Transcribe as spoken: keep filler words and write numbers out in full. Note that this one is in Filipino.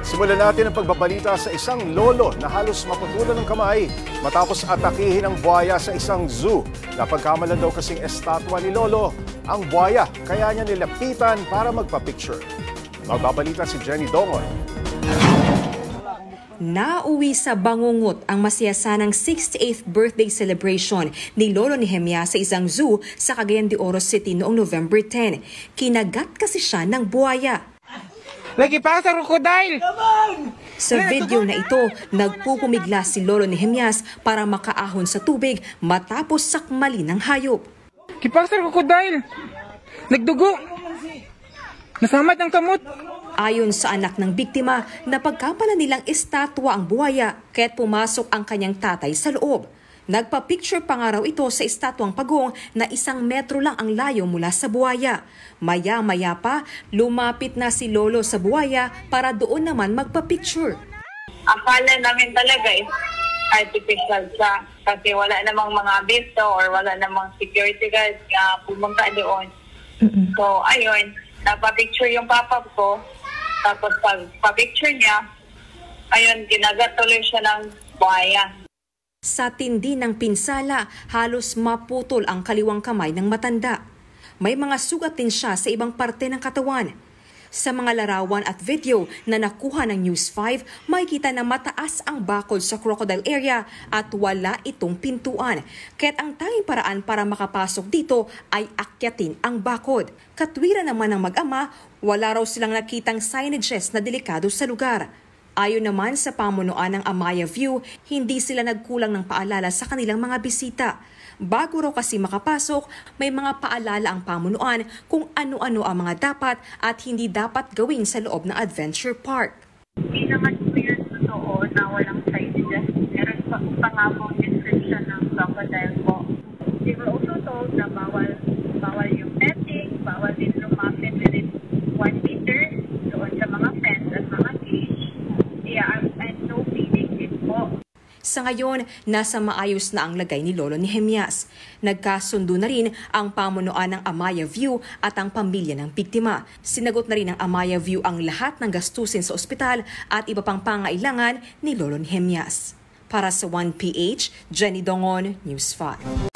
Simulan natin ang pagbabalita sa isang lolo na halos maputulan ng kamay matapos atakihin ng buhaya sa isang zoo. Napagkamalan daw kasing estatwa ni lolo ang buhaya, kaya niya nilapitan para magpa-picture. Magbabalita si Jenny Dongon. Nauwi sa Bangungot ang masiyasanang sixty-eighth birthday celebration ni Lolo Nehemia sa isang zoo sa Cagayan de Oro City noong November tenth. Kinagat kasi siya ng buhaya. Lagi pa sa crocodile! Sa video na ito, nagpupumigla si Lolo Nehemias para makaahon sa tubig matapos sakmali ng hayop. Kipak sa crocodile! Nagdugo! Nasamat ang kamot! Ayon sa anak ng biktima, napagkapala nilang estatwa ang buhaya kaya't pumasok ang kanyang tatay sa loob. Nagpa-picture pa nga raw ito sa estatwang pagong na isang metro lang ang layo mula sa buhaya. Maya-maya pa, lumapit na si Lolo sa buhaya para doon naman magpa-picture. Akala namin talaga is artificial siya kasi wala namang mga abiso or wala namang security guards na pumunta doon. Mm-hmm. So ayun, napapicture yung papa ko. Tapos pag pa-picture niya, ayun, ginagat tuloy siya ng buhaya. Sa tindi ng pinsala, halos maputol ang kaliwang kamay ng matanda. May mga sugat din siya sa ibang parte ng katawan. Sa mga larawan at video na nakuha ng News five, makikita na mataas ang bakod sa crocodile area at wala itong pintuan. Kaya't ang tanging paraan para makapasok dito ay akyatin ang bakod. Katwiran naman ng mag-ama, wala raw silang nakitang signages na delikado sa lugar. Ayon naman sa pamunuan ng Amaya View, hindi sila nagkulang ng paalala sa kanilang mga bisita. Bago raw kasi makapasok, may mga paalala ang pamunuan kung ano-ano ang mga dapat at hindi dapat gawin sa loob ng adventure park. Hindi naman po yun totoo na walang signages. Meron pa, pa nga po description ng crocodile po. They were also told na bawal, bawal yung petting, bawal din lumapit within one meter doon sa mga fence at mga cage. Yeah, and no feeding din po. Sa ngayon, nasa maayos na ang lagay ni Lolo Nehemias. Nagkasundo na rin ang pamunuan ng Amaya View at ang pamilya ng biktima. Sinagot na rin ng Amaya View ang lahat ng gastusin sa ospital at iba pang pangailangan ni Lolo Nehemias. Para sa one P H, Jenny Dongon, News five.